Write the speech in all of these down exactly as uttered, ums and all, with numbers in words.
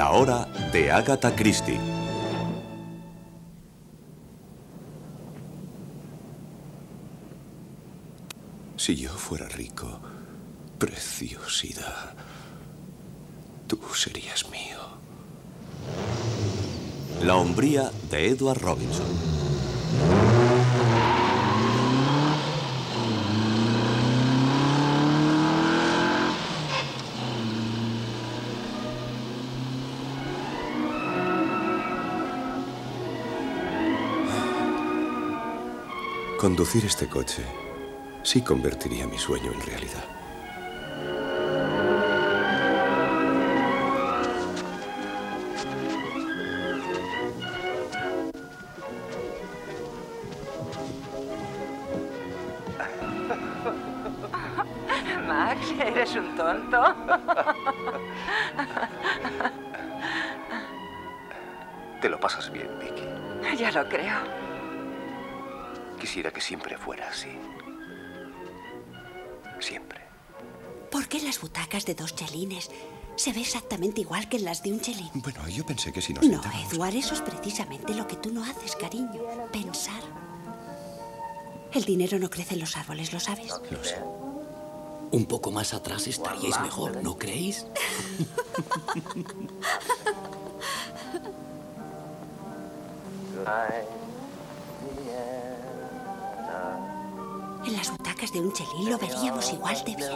La hora de Agatha Christie. Si yo fuera rico, preciosidad, tú serías mío. La hombría de Edward Robinson. Conducir este coche sí convertiría mi sueño en realidad. Max, eres un tonto. Te lo pasas bien, Vicky. Ya lo creo. Quisiera que siempre fuera así. Siempre. ¿Por qué las butacas de dos chelines se ve exactamente igual que en las de un chelín? Bueno, yo pensé que si nos No, sentábamos... Edward, eso es precisamente lo que tú no haces, cariño. Pensar. El dinero no crece en los árboles, ¿lo sabes? Lo sé. Un poco más atrás estaríais mejor, ¿no creéis? En las butacas de un chelín lo veríamos igual de bien.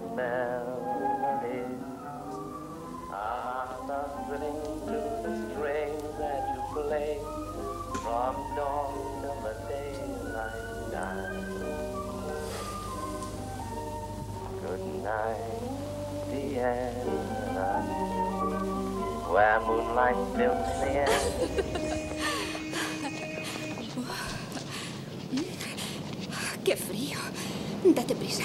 ¡Qué frío! Date prisa.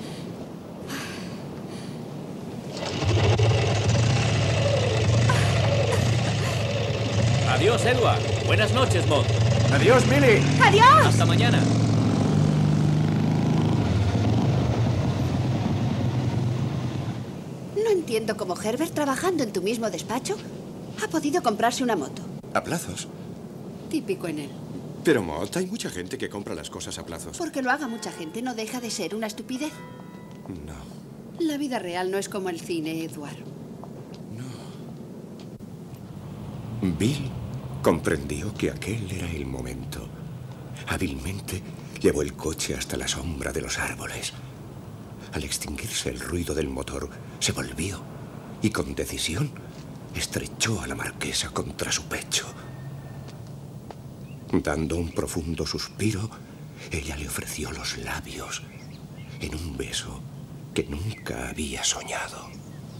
Adiós, Edward. Buenas noches, Maud. Adiós, Millie. ¡Adiós! Hasta mañana. No entiendo cómo Herbert, trabajando en tu mismo despacho, ha podido comprarse una moto. ¿A plazos? Típico en él. Pero, Mott, hay mucha gente que compra las cosas a plazos. Porque lo haga mucha gente no deja de ser una estupidez. No. La vida real no es como el cine, Edward. No. Bill comprendió que aquel era el momento. Hábilmente llevó el coche hasta la sombra de los árboles. Al extinguirse el ruido del motor, se volvió y con decisión estrechó a la marquesa contra su pecho. Dando un profundo suspiro, ella le ofreció los labios en un beso que nunca había soñado.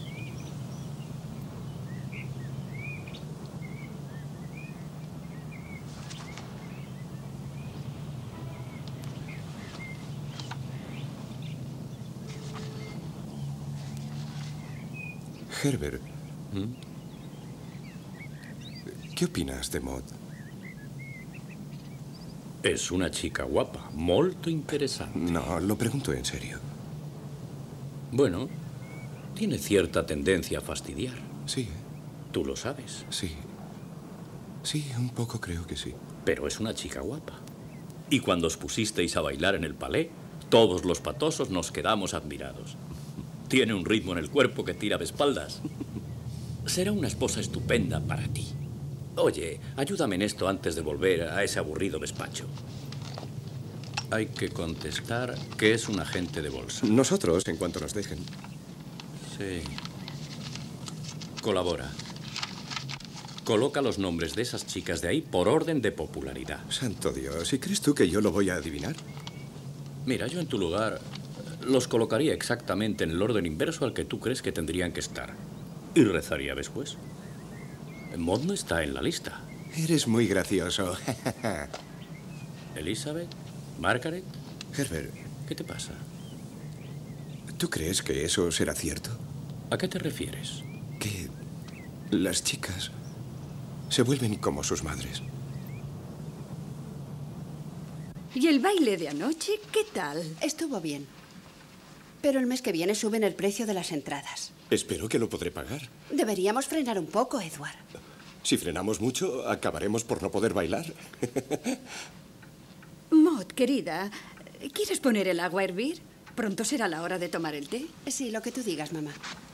Herbert, ¿Mm? ¿Qué opinas de Maud? Es una chica guapa, molto interesante. No, lo pregunto en serio. Bueno, tiene cierta tendencia a fastidiar. Sí, ¿eh? Tú lo sabes. Sí. Sí, un poco creo que sí. Pero es una chica guapa. Y cuando os pusisteis a bailar en el palais, todos los patosos nos quedamos admirados. Tiene un ritmo en el cuerpo que tira de espaldas. Será una esposa estupenda para ti. Oye, ayúdame en esto antes de volver a ese aburrido despacho. Hay que contestar que es un agente de bolsa. Nosotros, en cuanto nos dejen. Sí. Colabora. Coloca los nombres de esas chicas de ahí por orden de popularidad. Santo Dios, ¿y crees tú que yo lo voy a adivinar? Mira, yo en tu lugar los colocaría exactamente en el orden inverso al que tú crees que tendrían que estar. Y rezaría después. Maud no está en la lista. Eres muy gracioso. Elizabeth, Margaret. Herbert, ¿Qué te pasa? ¿tú crees que eso será cierto? ¿A qué te refieres? Que las chicas se vuelven como sus madres. ¿Y el baile de anoche qué tal? Estuvo bien. Pero el mes que viene suben el precio de las entradas. Espero que lo podré pagar. Deberíamos frenar un poco, Edward. Si frenamos mucho, acabaremos por no poder bailar. Maud, querida, ¿quieres poner el agua a hervir? Pronto será la hora de tomar el té. Sí, lo que tú digas, mamá.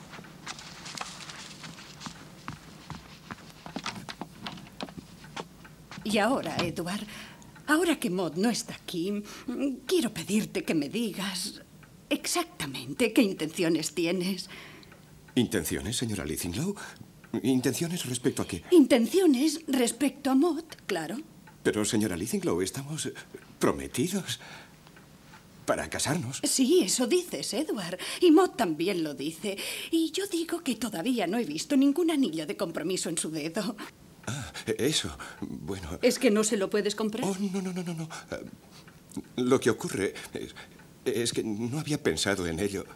Y ahora, Edward, ahora que Maud no está aquí, quiero pedirte que me digas exactamente qué intenciones tienes. ¿Intenciones, señora Lithinglow? ¿Intenciones respecto a qué? Intenciones respecto a Maud, claro. Pero, señora Lithinglow, estamos prometidos para casarnos. Sí, eso dices, Edward. Y Maud también lo dice. Y yo digo que todavía no he visto ningún anillo de compromiso en su dedo. Ah, eso. Bueno... ¿Es que no se lo puedes comprar? Oh, no, no, no, no, no. Lo que ocurre es, es que no había pensado en ello.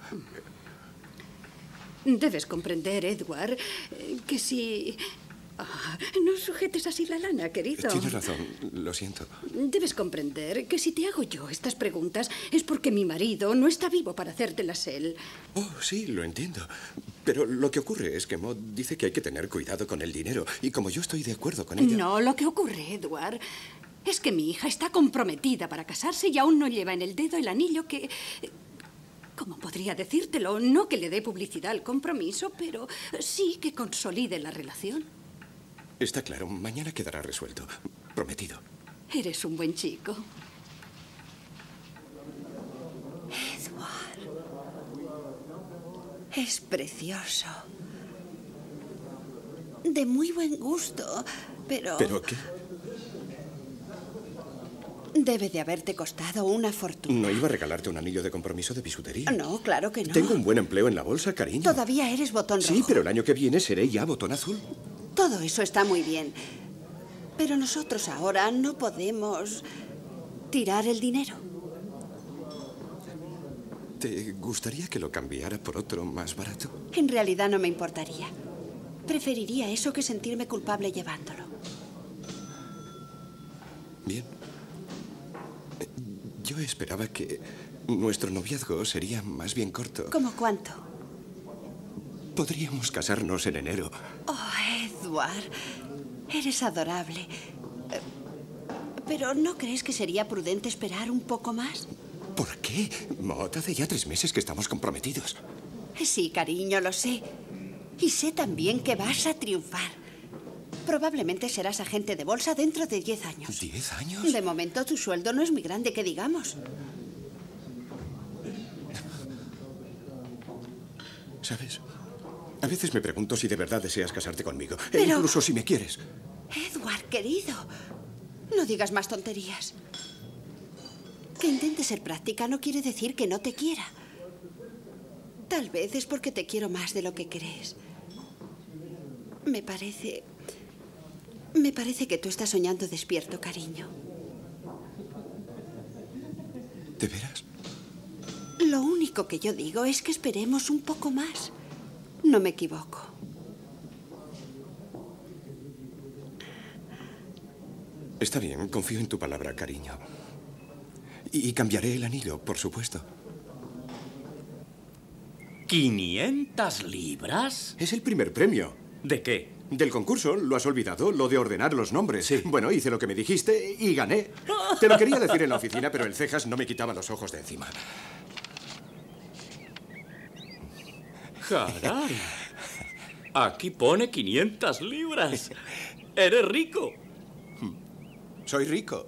Debes comprender, Edward, que si... Ah, no sujetes así la lana, querido. Tienes razón, lo siento. Debes comprender que si te hago yo estas preguntas es porque mi marido no está vivo para hacértelas él. Oh, sí, lo entiendo. Pero lo que ocurre es que Maud dice que hay que tener cuidado con el dinero. Y como yo estoy de acuerdo con ella... No, lo que ocurre, Edward, es que mi hija está comprometida para casarse y aún no lleva en el dedo el anillo que... ¿Cómo podría decírtelo? No que le dé publicidad al compromiso, pero sí que consolide la relación. Está claro, mañana quedará resuelto. Prometido. Eres un buen chico. Edward. Es precioso. De muy buen gusto, pero... ¿Pero qué? Debe de haberte costado una fortuna. No iba a regalarte un anillo de compromiso de bisutería. No, claro que no. Tengo un buen empleo en la bolsa, cariño. Todavía eres botón rojo. Sí, pero el año que viene seré ya botón azul. Todo eso está muy bien. Pero nosotros ahora no podemos tirar el dinero. ¿Te gustaría que lo cambiara por otro más barato? En realidad no me importaría. Preferiría eso que sentirme culpable llevándolo. Bien. Yo esperaba que nuestro noviazgo sería más bien corto. ¿Cómo cuánto? Podríamos casarnos en enero. Oh, Edward, eres adorable. ¿Pero no crees que sería prudente esperar un poco más? ¿Por qué? Maud, hace ya tres meses que estamos comprometidos. Sí, cariño, lo sé. Y sé también que vas a triunfar. Probablemente serás agente de bolsa dentro de diez años. ¿Diez años? De momento tu sueldo no es muy grande, que digamos. ¿Sabes? A veces me pregunto si de verdad deseas casarte conmigo. Pero... E incluso si me quieres. Edward, querido, no digas más tonterías. Que intente ser práctica no quiere decir que no te quiera. Tal vez es porque te quiero más de lo que crees. Me parece... Me parece que tú estás soñando despierto, cariño. ¿De veras? Lo único que yo digo es que esperemos un poco más. No me equivoco. Está bien, confío en tu palabra, cariño. Y cambiaré el anillo, por supuesto. ¿quinientas libras? Es el primer premio. ¿De qué? Del concurso, ¿lo has olvidado? Lo de ordenar los nombres. Sí. Bueno, hice lo que me dijiste y gané. Te lo quería decir en la oficina, pero el cejas no me quitaba los ojos de encima. ¡Caray! Aquí pone quinientas libras. ¡Eres rico! Soy rico.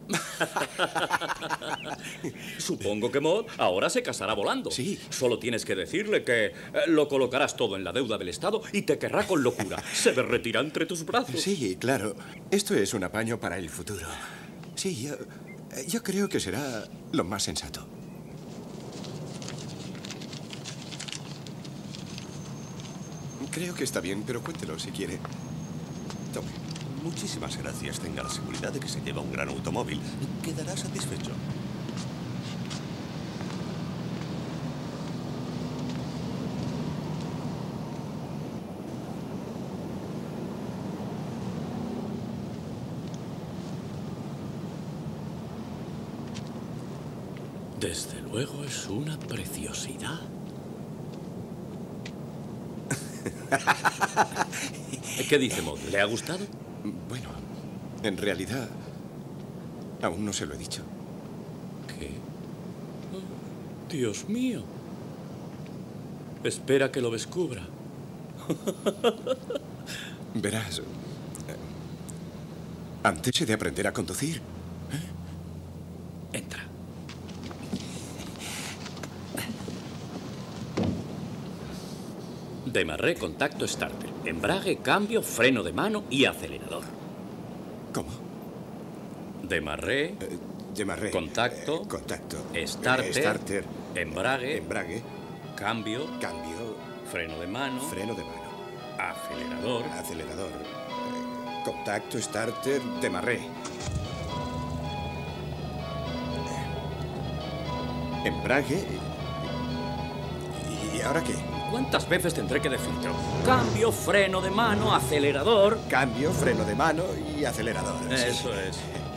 Supongo que Maud ahora se casará volando. Sí. Solo tienes que decirle que eh, lo colocarás todo en la deuda del Estado y te querrá con locura. Se derretirá entre tus brazos. Sí, claro. Esto es un apaño para el futuro. Sí, yo, yo creo que será lo más sensato. Creo que está bien, pero cuéntelo si quiere. Tome. Muchísimas gracias. Tenga la seguridad de que se lleva un gran automóvil. Quedará satisfecho. Desde luego es una preciosidad. ¿Qué dice Maud? ¿Le ha gustado? Bueno, en realidad, aún no se lo he dicho. ¿Qué? Oh, Dios mío. Espera que lo descubra. Verás, antes he de aprender a conducir. ¿Eh? Entra. Demarré, contacto, starter. Embrague, cambio, freno de mano y acelerador. ¿Cómo? Demarré, Eh, Demarré. Contacto. Eh, contacto. Starter. Eh, starter. embrague, Embrague. cambio, Cambio. freno de mano, Freno de mano. acelerador. Acelerador. Eh, contacto, starter, demarré. Embrague. ¿Y ahora qué? ¿Cuántas veces tendré que decirte? Cambio, freno de mano, acelerador. Cambio, freno de mano y acelerador. sí. Eso es.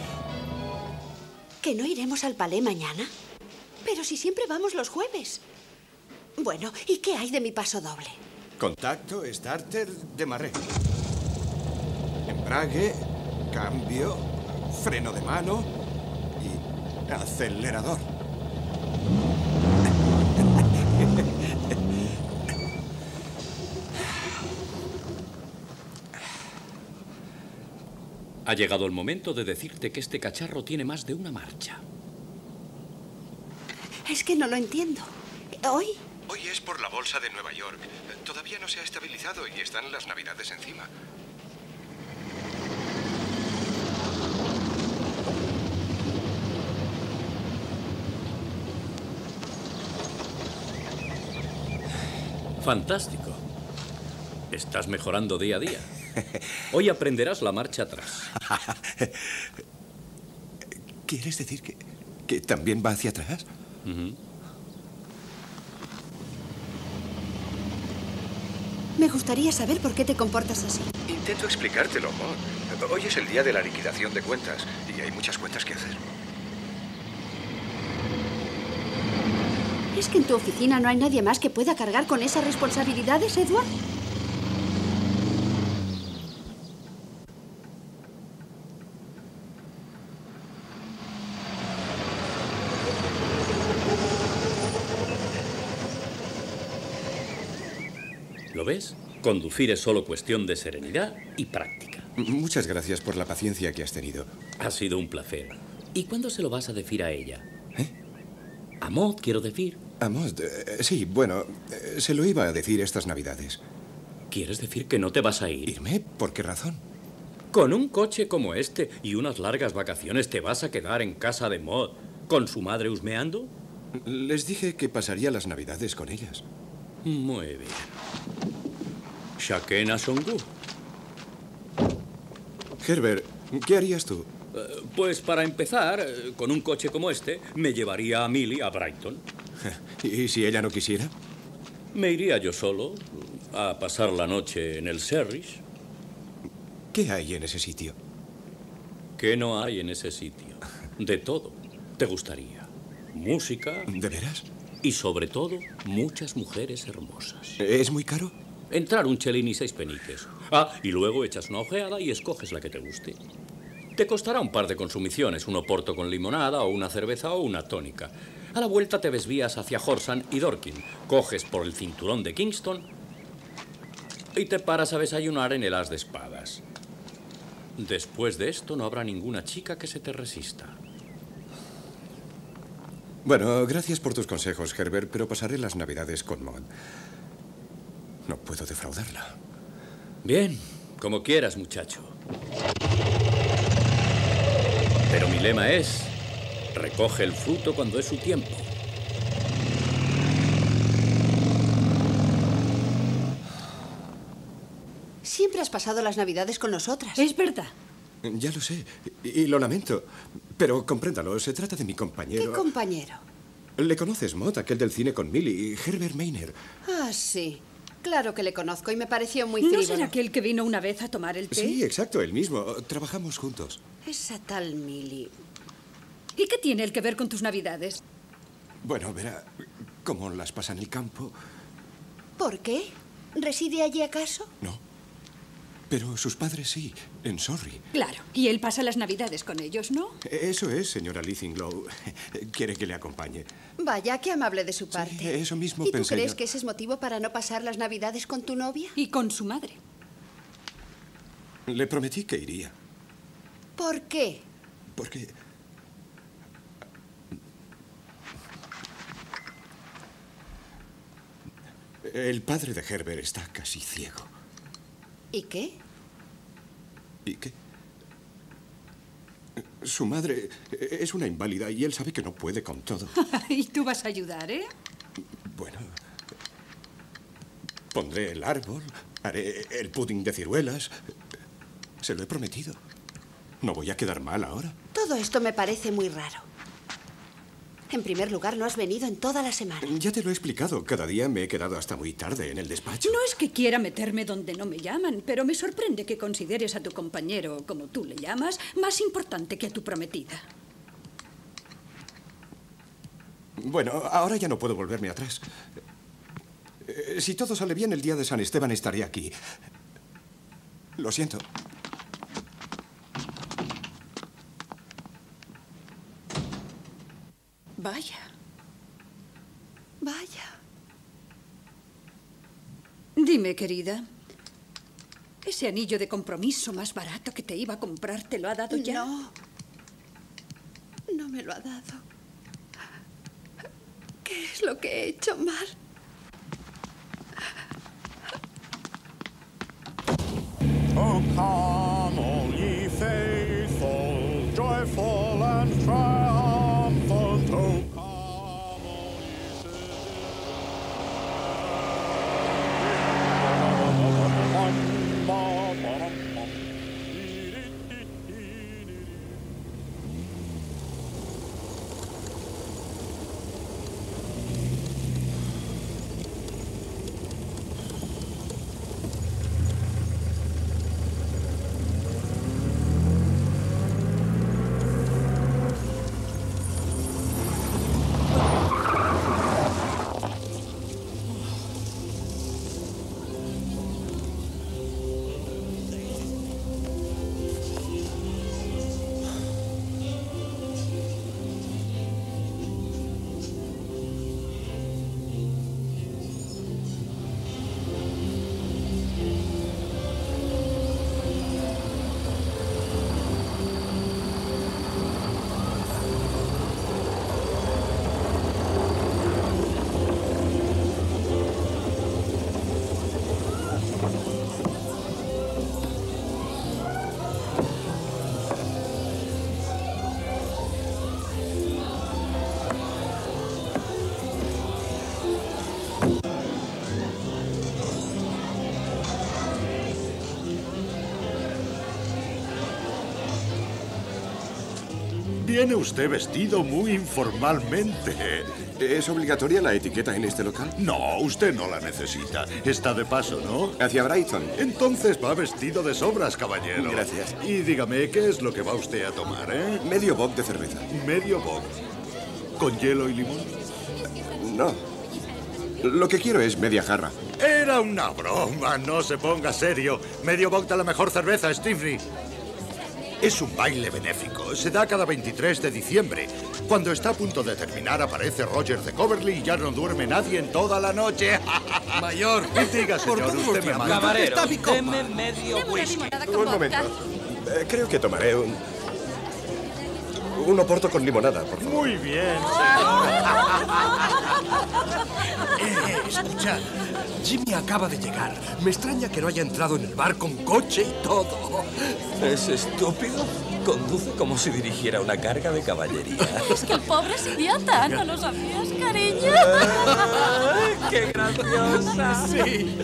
¿Que no iremos al palé mañana? Pero si siempre vamos los jueves. Bueno, ¿y qué hay de mi paso doble? Contacto, starter, demarré. Embrague, cambio, freno de mano y acelerador. Ha llegado el momento de decirte que este cacharro tiene más de una marcha. Es que no lo entiendo. ¿Hoy? Hoy es por la bolsa de Nueva York. Todavía no se ha estabilizado y están las navidades encima. Fantástico. Estás mejorando día a día. Hoy aprenderás la marcha atrás. ¿Quieres decir que, que también va hacia atrás? Uh-huh. Me gustaría saber por qué te comportas así. Intento explicártelo, Maud. Hoy es el día de la liquidación de cuentas y hay muchas cuentas que hacer. ¿Es que en tu oficina no hay nadie más que pueda cargar con esas responsabilidades, Edward? ¿Lo ves? Conducir es solo cuestión de serenidad y práctica. Muchas gracias por la paciencia que has tenido. Ha sido un placer. ¿Y cuándo se lo vas a decir a ella? ¿Eh? A Maud, quiero decir. A Maud, eh, sí, bueno, eh, se lo iba a decir estas navidades. ¿Quieres decir que no te vas a ir? ¿Irme? ¿Por qué razón? Con un coche como este y unas largas vacaciones te vas a quedar en casa de Maud, con su madre husmeando. Les dije que pasaría las navidades con ellas. Muy bien. Shakena Songu. Herbert, ¿qué harías tú? Eh, pues para empezar, eh, con un coche como este, me llevaría a Millie a Brighton. ¿Y si ella no quisiera? Me iría yo solo a pasar la noche en el Serrish. ¿Qué hay en ese sitio? ¿Qué no hay en ese sitio? De todo. ¿Te gustaría? Música. ¿De veras? Y sobre todo, muchas mujeres hermosas. ¿Es muy caro? Entrar un chelín y seis peniques. Ah, y luego echas una ojeada y escoges la que te guste. Te costará un par de consumiciones, un oporto con limonada o una cerveza o una tónica. A la vuelta te desvías hacia Horsham y Dorking, coges por el cinturón de Kingston y te paras a desayunar en el As de Espadas. Después de esto no habrá ninguna chica que se te resista. Bueno, gracias por tus consejos, Herbert, pero pasaré las navidades con Maud. No puedo defraudarla. Bien, como quieras, muchacho. Pero mi lema es: recoge el fruto cuando es su tiempo. Siempre has pasado las navidades con nosotras. Es verdad. Ya lo sé, y, y lo lamento. Pero compréndalo, se trata de mi compañero. ¿Qué compañero? ¿Le conoces, Maud, aquel del cine con Millie, Herbert Maynard? Ah, sí. Claro que le conozco y me pareció muy ¿No frívolo. será aquel que vino una vez a tomar el té? Sí, exacto, el mismo. Trabajamos juntos. Esa tal Millie. ¿Y qué tiene el que ver con tus navidades? Bueno, verá, como las pasa en el campo. ¿Por qué? ¿Reside allí acaso? No. Pero sus padres sí, en Surrey. Claro, y él pasa las navidades con ellos, ¿no? Eso es, señora Lithinglow. Quiere que le acompañe. Vaya, qué amable de su parte. Sí, eso mismo ¿Y tú pensé crees yo. que ese es motivo para no pasar las navidades con tu novia? Y con su madre. Le prometí que iría. ¿Por qué? Porque... el padre de Herbert está casi ciego. ¿Y qué? ¿Y qué? Su madre es una inválida y él sabe que no puede con todo. Y tú vas a ayudar, ¿eh? Bueno, pondré el árbol, haré el pudding de ciruelas. Se lo he prometido. No voy a quedar mal ahora. Todo esto me parece muy raro. En primer lugar, no has venido en toda la semana. Ya te lo he explicado. Cada día me he quedado hasta muy tarde en el despacho. No es que quiera meterme donde no me llaman, pero me sorprende que consideres a tu compañero, como tú le llamas, más importante que a tu prometida. Bueno, ahora ya no puedo volverme atrás. Eh, Si todo sale bien, el día de San Esteban estaré aquí. Lo siento. Vaya. Vaya. Dime, querida, ¿ese anillo de compromiso más barato que te iba a comprar te lo ha dado ya? No. No me lo ha dado. ¿Qué es lo que he hecho mal? Oh, come, all ye faithful, joyful and triumphant. Oh, come, all ye Viene usted vestido muy informalmente. ¿Es obligatoria la etiqueta en este local? No, usted no la necesita. Está de paso, ¿no? Hacia Brighton. Entonces va vestido de sobras, caballero. Gracias. Y dígame, ¿qué es lo que va usted a tomar, eh? Medio bock de cerveza. Medio bock. ¿Con hielo y limón? No. Lo que quiero es media jarra. Era una broma, no se ponga serio. Medio bock de la mejor cerveza, Stevie. Es un baile benéfico. Se da cada veintitrés de diciembre. Cuando está a punto de terminar, aparece Roger de Coverley y ya no duerme nadie en toda la noche. Mayor, Diga, señor, usted me manda. camarero, deme medio whisky. Un momento. Eh, creo que tomaré un... un oporto con limonada, por favor. Muy bien, Eh, escucha, Jimmy acaba de llegar. Me extraña que no haya entrado en el bar con coche y todo. ¿Es estúpido? Conduce como si dirigiera una carga de caballería. Es que el pobre es idiota, ¿no lo sabías, cariño? ¡Qué graciosa! Sí.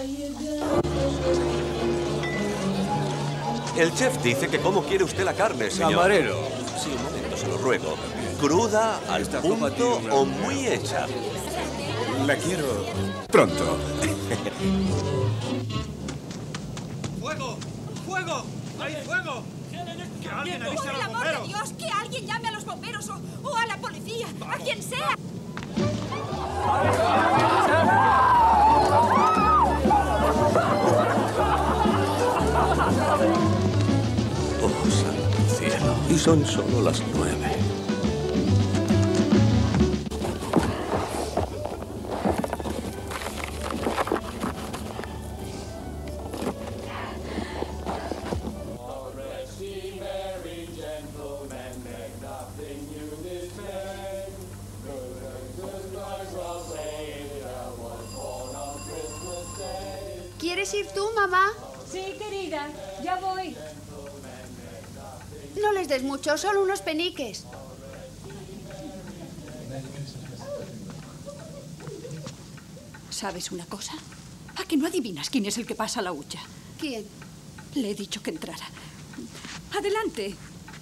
El chef dice que cómo quiere usted la carne, señor. Camarero. Sí, un momento, se lo ruego. ¿Cruda, al punto o muy hecha? La quiero pronto. ¡Fuego! ¡Fuego! ¡Hay fuego! ¡Que alguien avise a los bomberos! Dios, que alguien llame a los bomberos o, o a la policía, a quien sea. Oh, santo cielo. Y son solo las nueve. ¿Quieres ir tú, mamá? Sí, querida, ya voy. No les des mucho, solo unos peniques. ¿Sabes una cosa? ¿A que no adivinas quién es el que pasa la hucha? ¿Quién? Le he dicho que entrara. Adelante.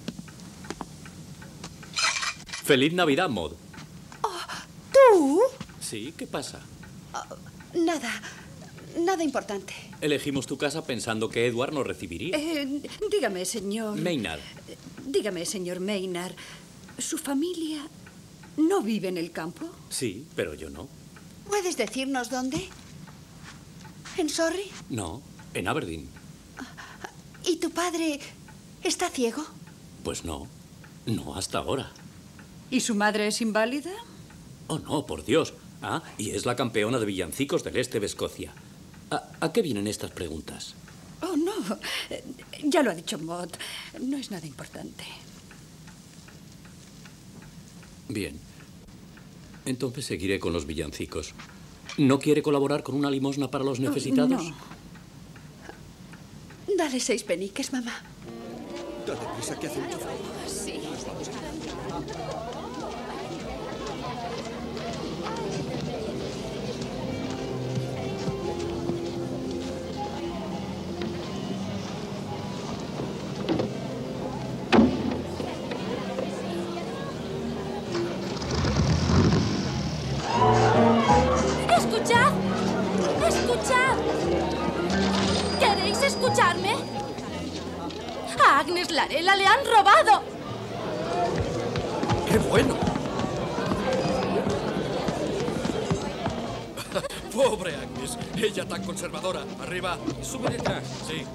¡Feliz Navidad, Maud! ¿Tú? Sí, ¿qué pasa? Nada. Nada importante. Elegimos tu casa pensando que Edward nos recibiría. Eh, dígame, señor... Maynard. Dígame, señor Maynard, ¿su familia no vive en el campo? Sí, pero yo no. ¿Puedes decirnos dónde? ¿En Surrey? No, en Aberdeen. ¿Y tu padre está ciego? Pues no, no hasta ahora. ¿Y su madre es inválida? Oh, no, por Dios. Ah, y es la campeona de villancicos del este de Escocia. ¿A, a qué vienen estas preguntas? Oh, no. Eh, Ya lo ha dicho Maud. No es nada importante. Bien. Entonces seguiré con los villancicos. ¿No quiere colaborar con una limosna para los necesitados? No. Dale seis peniques, mamá. Date prisa, que hace mucho frío. Sí. ¡Escuchad! ¡Escuchad! ¿Queréis escucharme? A Agnes Larella le han robado. ¡Qué bueno! Pobre Agnes, ella tan conservadora. Arriba. Sube detrás. Sí.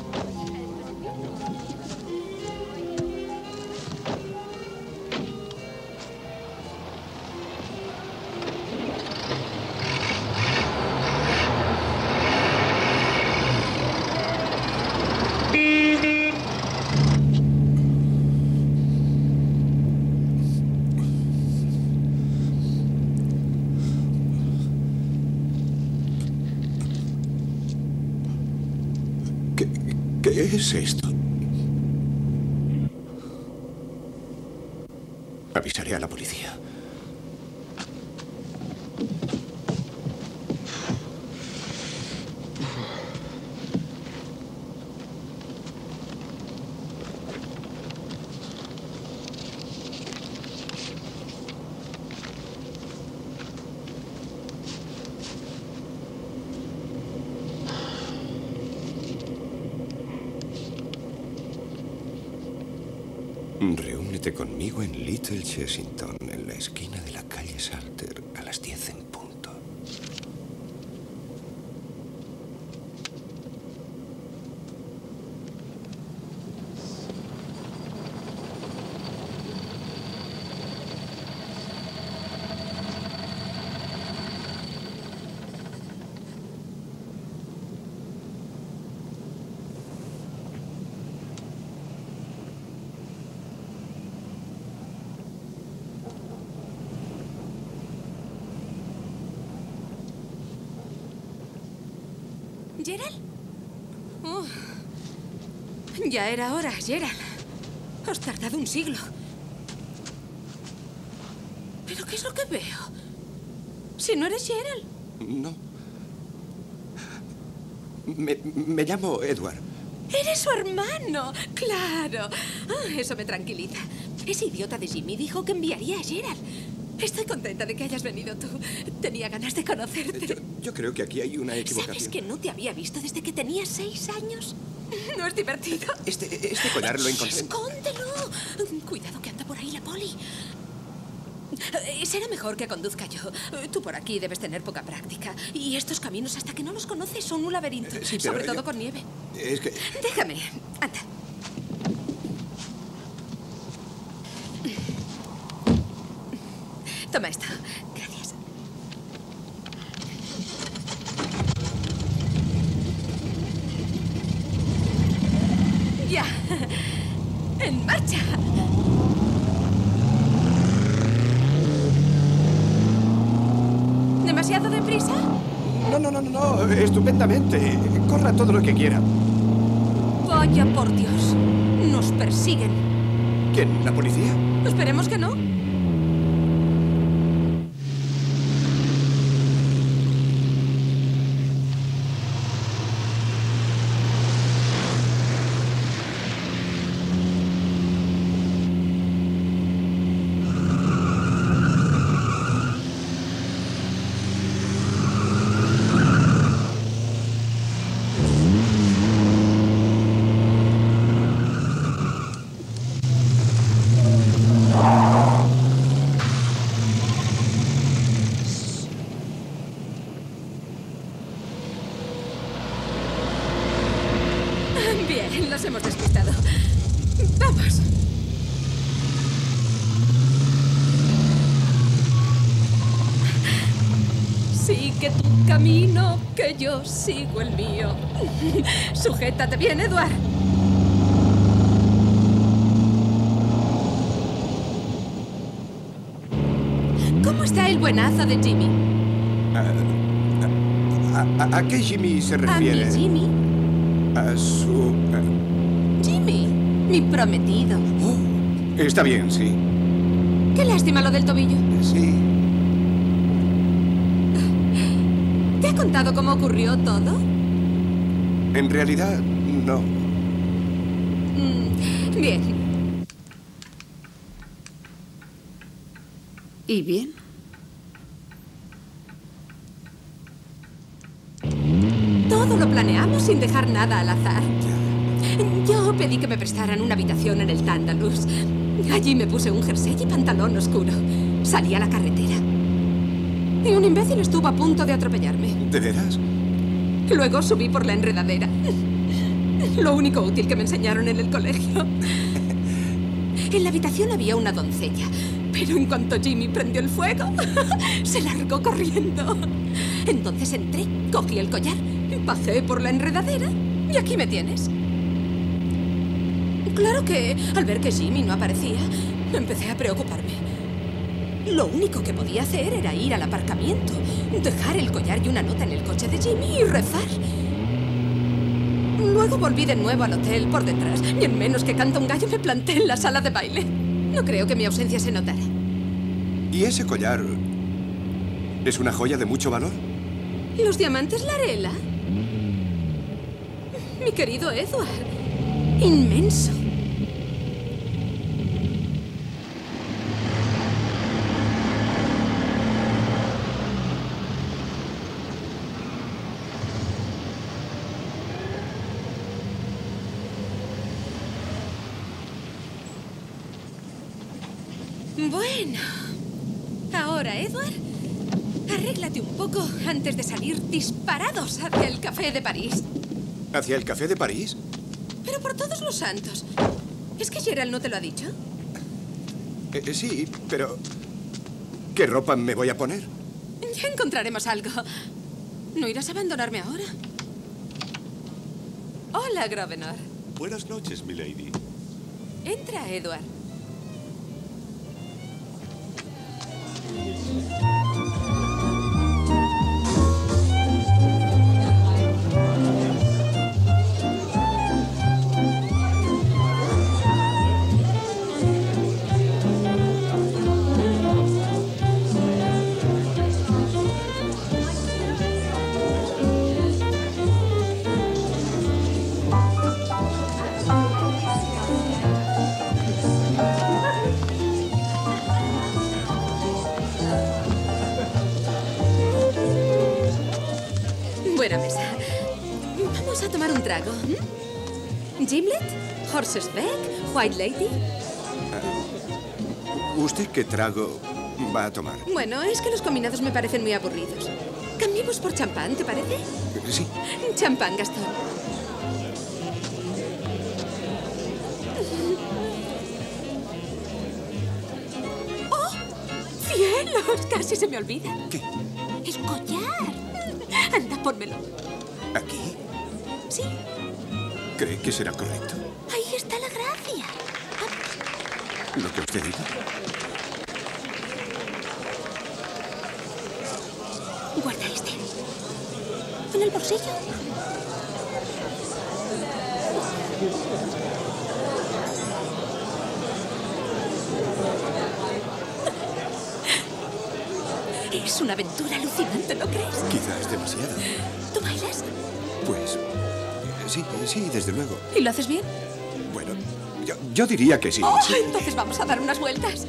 ¿Qué es esto? Avisaré a la policía. Reúnete conmigo en Little Chessington, en la esquina de la calle Salter, a las diez en punto. ¿Gerald? Oh, ya era hora, Gerald. Has tardado un siglo. ¿Pero qué es lo que veo? Si no eres Gerald. No. Me, me llamo Edward. ¡Eres su hermano! ¡Claro! Ah, eso me tranquiliza. Ese idiota de Jimmy dijo que enviaría a Gerald. Estoy contenta de que hayas venido tú. Tenía ganas de conocerte. Yo, yo creo que aquí hay una equivocación. ¿Sabes que no te había visto desde que tenía seis años? ¿No es divertido? Este, este collar lo encontré. ¡Escóndelo! Cuidado que anda por ahí la poli. Será mejor que conduzca yo. Tú por aquí debes tener poca práctica. Y estos caminos, hasta que no los conoces, son un laberinto. Sí, pero sobre todo yo... con nieve. Es que... Déjame. Anda. Toma esto. Gracias. Ya. En marcha. ¿Demasiado deprisa? No, no, no, no, no. Estupendamente. Corra todo lo que quiera. Vaya por Dios. Nos persiguen. ¿Quién? ¿La policía? Esperemos que no. Bien, los hemos despistado. ¡Vamos! Sigue tu camino, que yo sigo el mío. Sujétate bien, Edward. ¿Cómo está el buenazo de Jimmy? ¿A, a, a qué Jimmy se refiere? ¿A mi Jimmy? A su... Uh... Jimmy, mi prometido. Oh, está bien, sí. Qué lástima lo del tobillo. Sí. ¿Te ha contado cómo ocurrió todo? En realidad, no. Mm, bien. ¿Y bien? Todo lo planeamos sin dejar nada al azar. Yo pedí que me prestaran una habitación en el Tandalus. Allí me puse un jersey y pantalón oscuro. Salí a la carretera. Y un imbécil estuvo a punto de atropellarme. ¿De veras? Luego subí por la enredadera. Lo único útil que me enseñaron en el colegio. En la habitación había una doncella. Pero en cuanto Jimmy prendió el fuego, se largó corriendo. Entonces entré, cogí el collar, bajé por la enredadera y aquí me tienes. Claro que, al ver que Jimmy no aparecía, empecé a preocuparme. Lo único que podía hacer era ir al aparcamiento, dejar el collar y una nota en el coche de Jimmy y rezar. Luego volví de nuevo al hotel por detrás y en menos que canta un gallo me planté en la sala de baile. No creo que mi ausencia se notara. ¿Y ese collar es una joya de mucho valor? ¿Los diamantes Larela? Mi querido Edward. Inmenso. Bueno, ahora, Edward, arréglate un poco antes de salir disparados hacia el Café de París. ¿Hacia el Café de París? Pero por todos los santos. ¿Es que Gerald no te lo ha dicho? Eh, eh, sí, pero... ¿qué ropa me voy a poner? Ya encontraremos algo. ¿No irás a abandonarme ahora? Hola, Grosvenor. Buenas noches, milady. Entra, Edward. Vamos a tomar un trago. ¿Mm? ¿Gimlet? ¿Horse's Beck? ¿White Lady? ¿Usted qué trago va a tomar? Bueno, es que los combinados me parecen muy aburridos. Cambiemos por champán, ¿te parece? Sí. Champán, Gastón. ¡Oh! ¡Cielos! Casi se me olvida. ¿Qué? El collar. Anda, pónmelo. ¿Aquí? Sí. ¿Cree que será correcto? Ahí está la gracia. Vamos. Lo que usted diga. Guarda este. ¿En el bolsillo? Es una aventura alucinante, ¿no crees? Quizás demasiado. ¿Tú bailas? Pues sí, sí, desde luego. ¿Y lo haces bien? Bueno, yo, yo diría que sí. Oh, sí. entonces vamos a dar unas vueltas.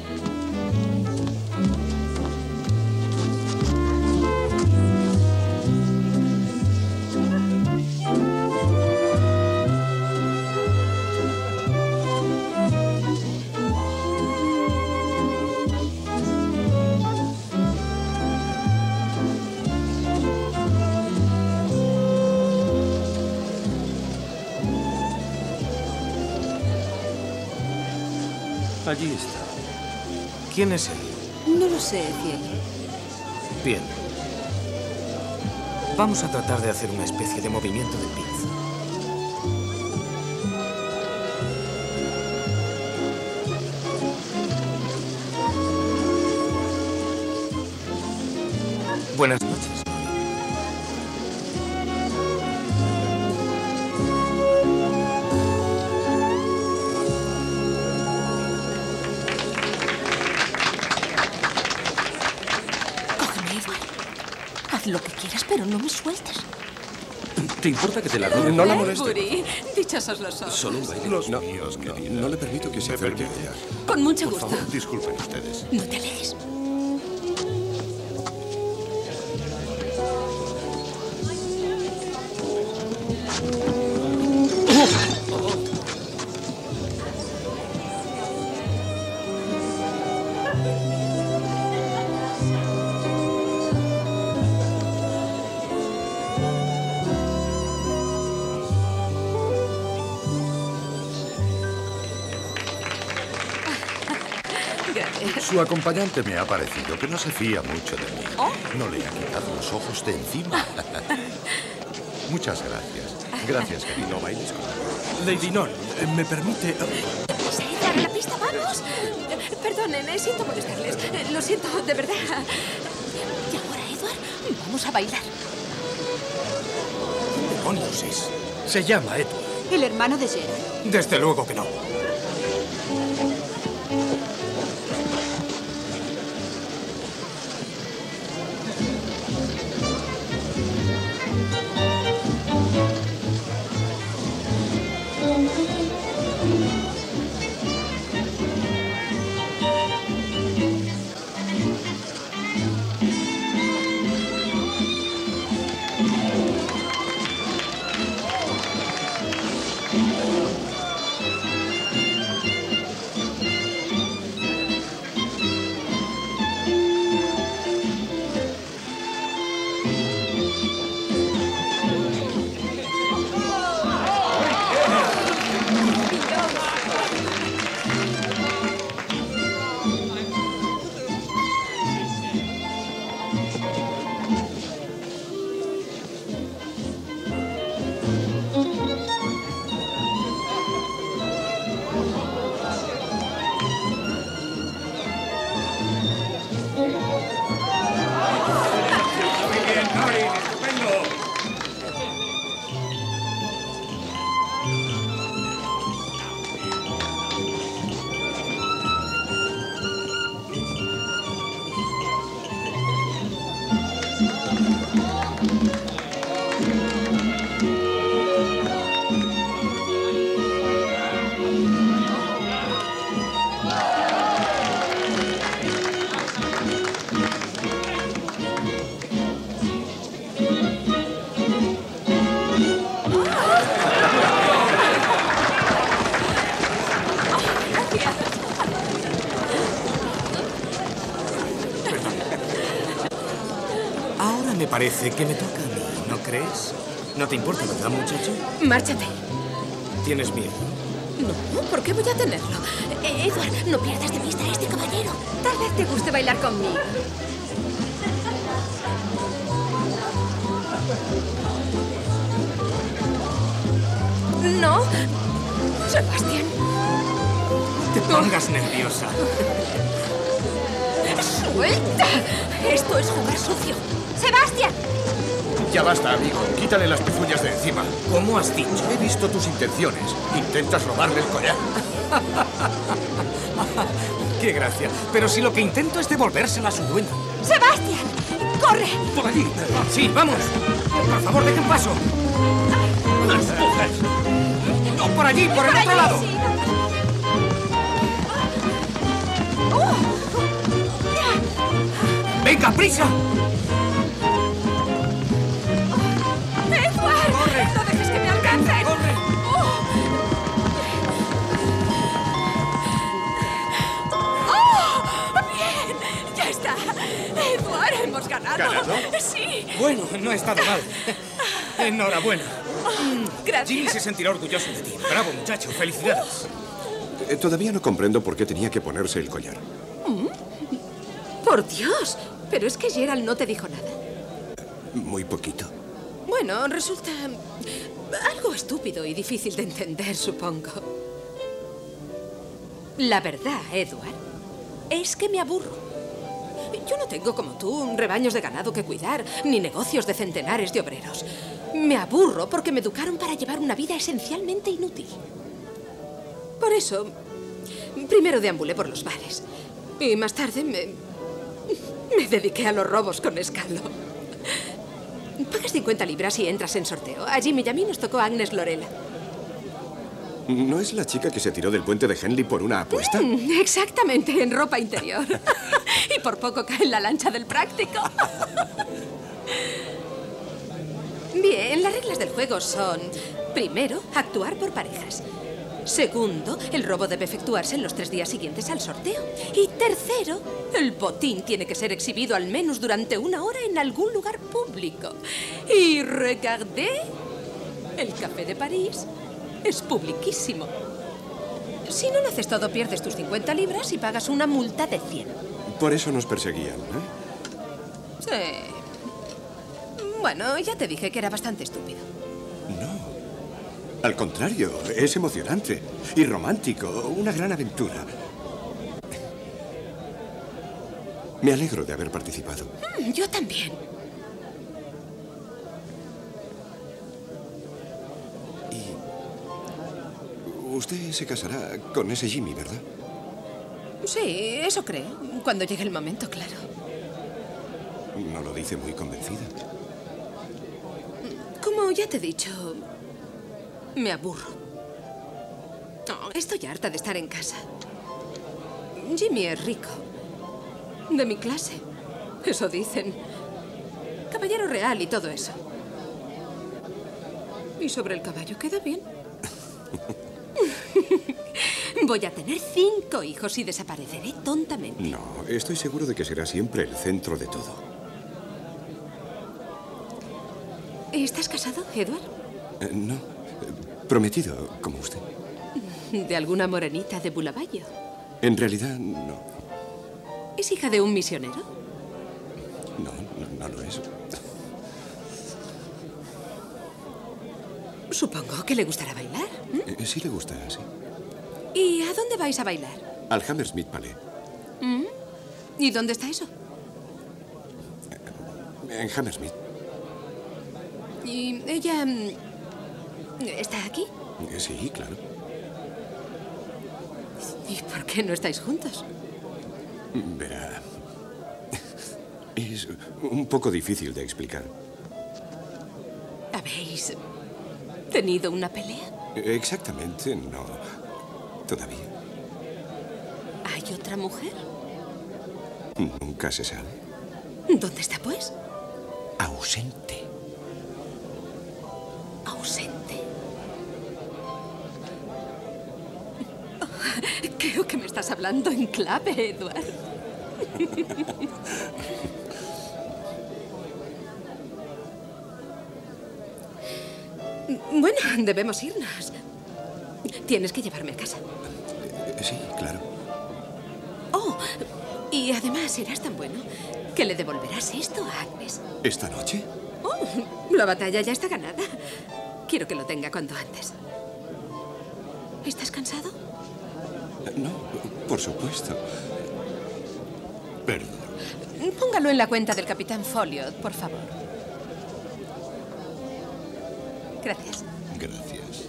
Allí está. ¿Quién es él? No lo sé, cielo. Bien. Vamos a tratar de hacer una especie de movimiento de pinza. Buenas noches. Haz lo que quieras, pero no me sueltes. ¿Te importa que te la robe? No la moleste. Bury, dichosos los ojos. Solo un baile. Los no, míos, no, querida. no le permito que se acerque a ella. Con mucho Por gusto. favor, disculpen ustedes. No te alejes. Su acompañante me ha parecido que no se fía mucho de mí. ¿Oh? No le ha quitado los ojos de encima. Muchas gracias. Gracias, querido. No bailes con Lady Non, eh, ¿me permite...? ¿Se entra en la pista? ¡Vamos! Perdonen, eh, siento molestarles. Eh, Lo siento, de verdad. Y ahora, Edward, vamos a bailar. ¿Qué demonios es? Se llama Edward. ¿El hermano de Gerald? Desde luego que no. Parece que me toca a mí, ¿no crees? No te importa, ¿verdad, muchacho? Márchate. ¿Tienes miedo? No, ¿por qué voy a tenerlo? Eh, Edward, no pierdas de vista a este caballero. Tal vez te guste bailar conmigo. No. Sebastián. No te pongas nerviosa. ¡Suelta! Esto es jugar sucio. ¡Sebastián! Ya basta, amigo. Quítale las pezuñas de encima. ¿Cómo has dicho? He visto tus intenciones. Intentas robarle el collar. ¡Qué gracia! Pero si lo que intento es devolvérsela a su dueño. ¡Sebastián! ¡Corre! ¡Por allí! ¡Sí, vamos! Por favor, dejen paso. ¡No, por allí, por, por el allí, otro lado! Sí. Oh. ¡Venga, prisa! ¡Edward! ¡Corre! ¡No dejes que me alcancen! ¡Corre! ¡Oh! ¡Oh! ¡Bien! ¡Ya está! ¡Edward, hemos ganado! ¿Ganado? ¡Sí! Bueno, no ha estado mal. Enhorabuena. Oh, gracias. Jimmy se sentirá orgulloso de ti. Bravo, muchacho. Felicidades. Eh, todavía no comprendo por qué tenía que ponerse el collar. ¿Mm? ¡Por Dios! Pero es que Gerald no te dijo nada. Muy poquito. Bueno, resulta algo estúpido y difícil de entender, supongo. La verdad, Edward, es que me aburro. Yo no tengo como tú rebaños de ganado que cuidar, ni negocios de centenares de obreros. Me aburro porque me educaron para llevar una vida esencialmente inútil. Por eso, primero deambulé por los bares. Y más tarde me, me dediqué a los robos con escalo. Pagas cincuenta libras y entras en sorteo. A Jimmy y a mí nos tocó Agnes Lorela. ¿No es la chica que se tiró del puente de Henley por una apuesta? Mm, exactamente, en ropa interior. Y por poco cae en la lancha del práctico. Bien, las reglas del juego son... Primero, actuar por parejas. Segundo, el robo debe efectuarse en los tres días siguientes al sorteo. Y tercero, el botín tiene que ser exhibido al menos durante una hora en algún lugar público. Y regardez, el Café de París es publiquísimo. Si no lo haces todo, pierdes tus cincuenta libras y pagas una multa de cien. Por eso nos perseguían, ¿eh? Sí. Bueno, ya te dije que era bastante estúpido. No. Al contrario, es emocionante y romántico, una gran aventura. Me alegro de haber participado. Mm, yo también. Y usted se casará con ese Jimmy, ¿verdad? Sí, eso creo. Cuando llegue el momento, claro. No lo dice muy convencida. Como ya te he dicho, me aburro. Oh, estoy harta de estar en casa. Jimmy es rico. De mi clase. Eso dicen. Caballero real y todo eso. Y sobre el caballo queda bien. Voy a tener cinco hijos y desapareceré tontamente. No, estoy seguro de que será siempre el centro de todo. ¿Estás casado, Edward? Eh, no, prometido, como usted. ¿De alguna morenita de Bulavallo? En realidad, no. ¿Es hija de un misionero? No, no, no lo es. Supongo que le gustará bailar. ¿eh? Eh, sí le gusta, sí. ¿Y a dónde vais a bailar? Al Hammersmith Palais. ¿Mm? ¿Y dónde está eso? En Hammersmith. ¿Y ella está aquí? Sí, claro. ¿Y por qué no estáis juntos? Verá, es un poco difícil de explicar. ¿Habéis tenido una pelea? Exactamente, no. Todavía. ¿Hay otra mujer? Nunca se sabe. ¿Dónde está, pues? Ausente. ¿Ausente? Creo que me estás hablando en clave, Edward. Bueno, debemos irnos. Tienes que llevarme a casa. Sí, claro. Oh, y además serás tan bueno que le devolverás esto a Agnes. ¿Esta noche? Oh, la batalla ya está ganada. Quiero que lo tenga cuanto antes. ¿Estás cansado? No, por supuesto. Perdón. Póngalo en la cuenta del Capitán Folliot, por favor. Gracias. Gracias.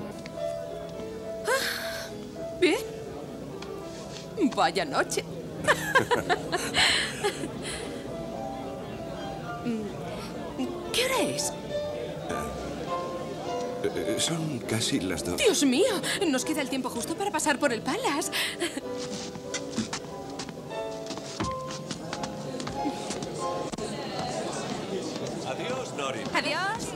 Ah, bien. Vaya noche. ¿Qué hora es? Eh, Son casi las dos. Dios mío, nos queda el tiempo justo para pasar por el Palace. Adiós, Nori. Adiós.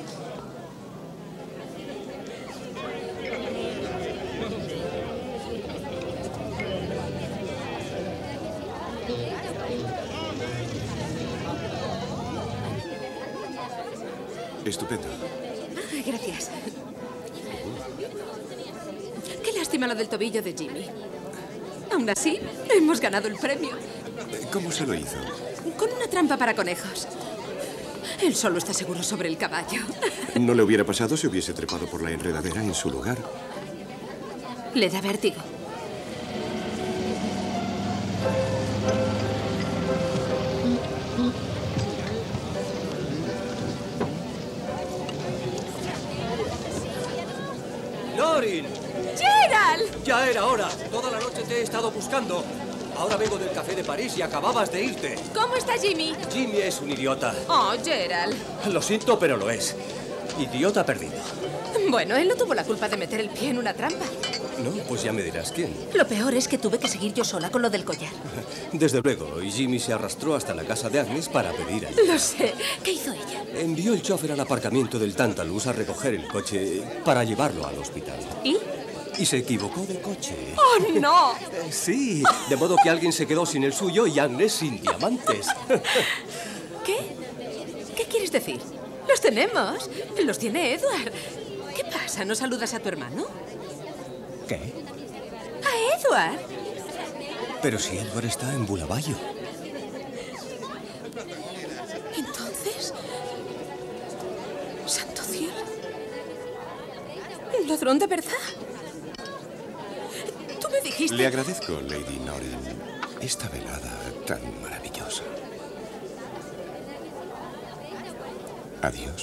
Estupendo. Ah, gracias. Qué lástima lo del tobillo de Jimmy. Aún así, hemos ganado el premio. ¿Cómo se lo hizo? Con una trampa para conejos. Él solo está seguro sobre el caballo. No le hubiera pasado si hubiese trepado por la enredadera en su lugar. Le da vértigo. ¡Norin! ¡Gerald! Ya era hora. Toda la noche te he estado buscando. Ahora vengo del café de París y acababas de irte. ¿Cómo está Jimmy? Jimmy es un idiota. Oh, Gerald. Lo siento, pero lo es. Idiota perdido. Bueno, él no tuvo la culpa de meter el pie en una trampa. No, pues ya me dirás quién. Lo peor es que tuve que seguir yo sola con lo del collar. Desde luego, y Jimmy se arrastró hasta la casa de Agnes para pedir ayuda. Lo sé. ¿Qué hizo ella? Envió el chofer al aparcamiento del Tantalus a recoger el coche para llevarlo al hospital. ¿Y? Y se equivocó de coche. ¡Oh, no! Eh, Sí, de modo que alguien se quedó sin el suyo y Agnes sin diamantes. ¿Qué? ¿Qué quieres decir? Los tenemos. Los tiene Edward. ¿Qué pasa? ¿No saludas a tu hermano? ¿Qué? ¿A Edward? Pero si Edward está en Bulabayo. Entonces... ¡Santo cielo! ¿Un ladrón de verdad? Tú me dijiste... Le agradezco, Lady Norin, esta velada tan maravillosa. Adiós.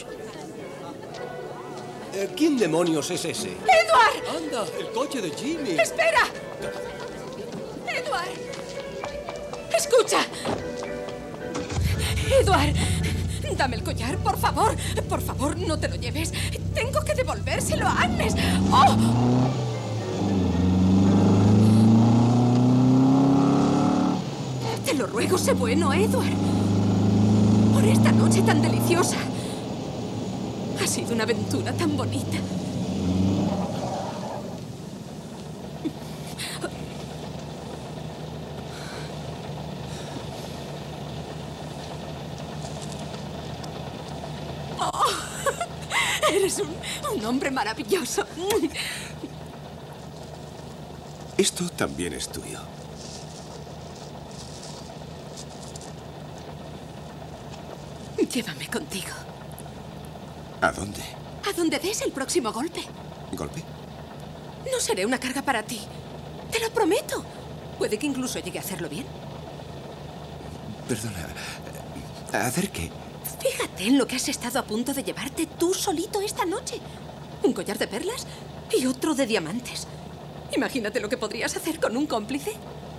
Eh, ¿Quién demonios es ese? ¡Edward! ¡Anda! ¡El coche de Jimmy! ¡Espera! ¡Edward! ¡Escucha! ¡Edward! Dame el collar, por favor. Por favor, no te lo lleves. Tengo que devolvérselo a Agnes. ¡Oh! Te lo ruego, sé bueno, Edward. Por esta noche tan deliciosa. Ha sido una aventura tan bonita. Oh, eres un, un hombre maravilloso. Esto también es tuyo. Llévame contigo. ¿A dónde? A donde des el próximo golpe. ¿Golpe? No seré una carga para ti. Te lo prometo. Puede que incluso llegue a hacerlo bien. Perdona. ¿Hacer qué? Fíjate en lo que has estado a punto de llevarte tú solito esta noche. Un collar de perlas y otro de diamantes. Imagínate lo que podrías hacer con un cómplice.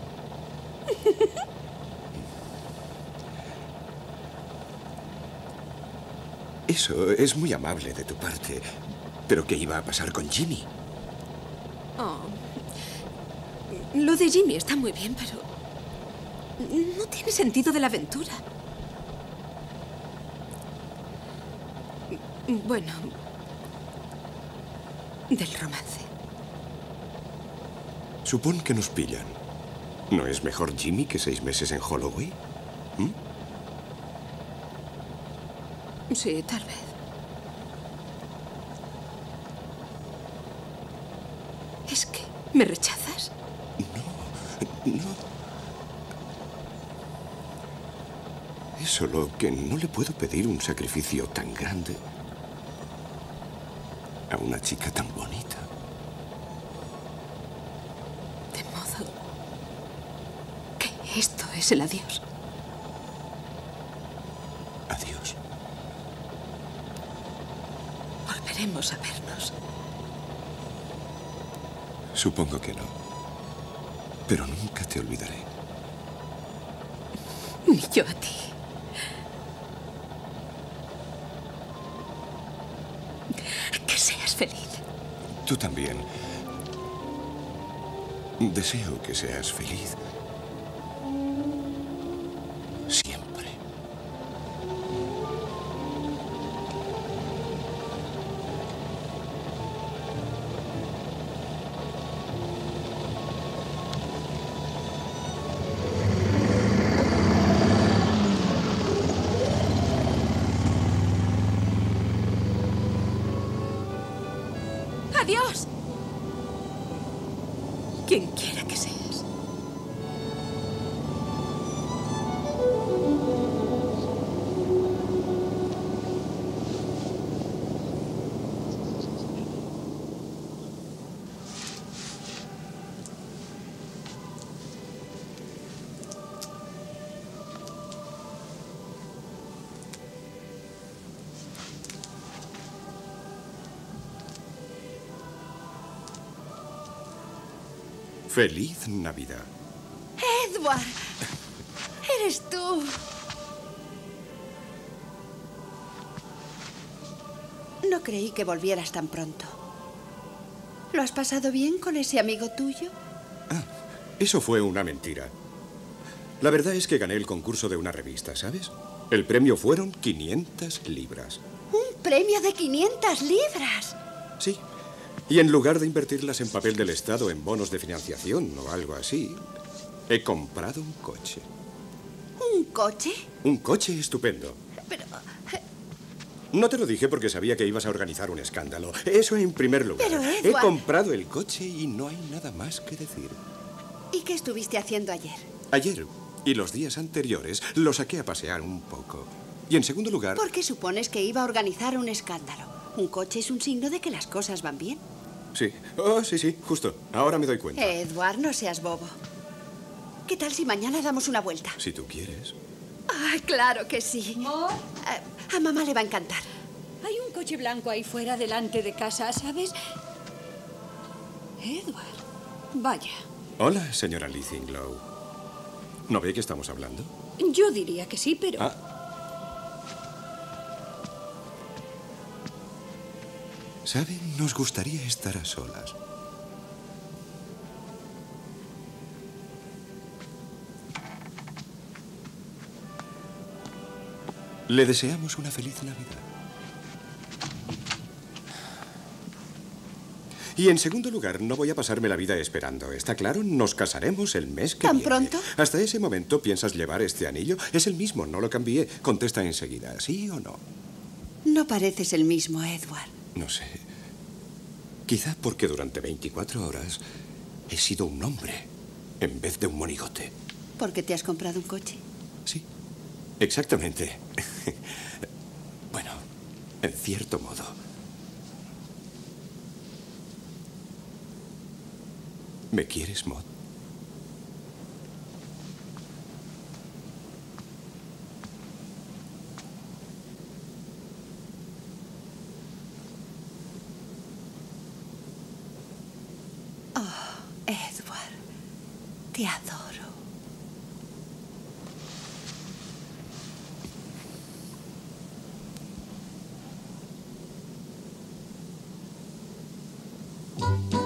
Eso es muy amable de tu parte. ¿Pero qué iba a pasar con Jimmy? Oh. Lo de Jimmy está muy bien, pero no tiene sentido de la aventura. Bueno, del romance. Supón que nos pillan. ¿No es mejor Jimmy que seis meses en Holloway? ¿Mm? Sí, tal vez. ¿Me rechazas? No, no. Es solo que no le puedo pedir un sacrificio tan grande a una chica tan bonita. De modo que esto es el adiós. Adiós. Volveremos a vernos. Supongo que no. Pero nunca te olvidaré. Ni yo a ti. Que seas feliz. Tú también. Deseo que seas feliz. Siempre. ¡Adiós! Quien quiera que seas. Feliz Navidad. Edward, eres tú. No creí que volvieras tan pronto. ¿Lo has pasado bien con ese amigo tuyo? Eso fue una mentira. La verdad es que gané el concurso de una revista, ¿sabes? El premio fueron quinientas libras. ¿Un premio de quinientas libras? Sí. Y en lugar de invertirlas en papel del Estado, en bonos de financiación o algo así, he comprado un coche. ¿Un coche? Un coche estupendo. Pero... No te lo dije porque sabía que ibas a organizar un escándalo. Eso en primer lugar. Pero, He Edward... comprado el coche y no hay nada más que decir. ¿Y qué estuviste haciendo ayer? Ayer y los días anteriores lo saqué a pasear un poco. Y en segundo lugar... ¿Por qué supones que iba a organizar un escándalo? Un coche es un signo de que las cosas van bien. Sí. Oh, sí, sí, justo. Ahora me doy cuenta. Edward, no seas bobo. ¿Qué tal si mañana damos una vuelta? Si tú quieres. Ay, claro que sí. ¿Mor? A, a mamá le va a encantar. Hay un coche blanco ahí fuera delante de casa, ¿sabes? Edward. Vaya. Hola, señora Lithinglow. ¿No ve que estamos hablando? Yo diría que sí, pero... Ah. ¿Saben? Nos gustaría estar a solas. Le deseamos una feliz Navidad. Y en segundo lugar, no voy a pasarme la vida esperando. ¿Está claro? Nos casaremos el mes que viene. ¿Tan pronto? Hasta ese momento, ¿piensas llevar este anillo? Es el mismo, no lo cambié. Contesta enseguida, ¿sí o no? No pareces el mismo, Edward. No sé. Quizá porque durante veinticuatro horas he sido un hombre en vez de un monigote. ¿Por qué te has comprado un coche? Sí, exactamente. Bueno, en cierto modo. ¿Me quieres, Maud? Oh, Edward, te adoro. Thank you.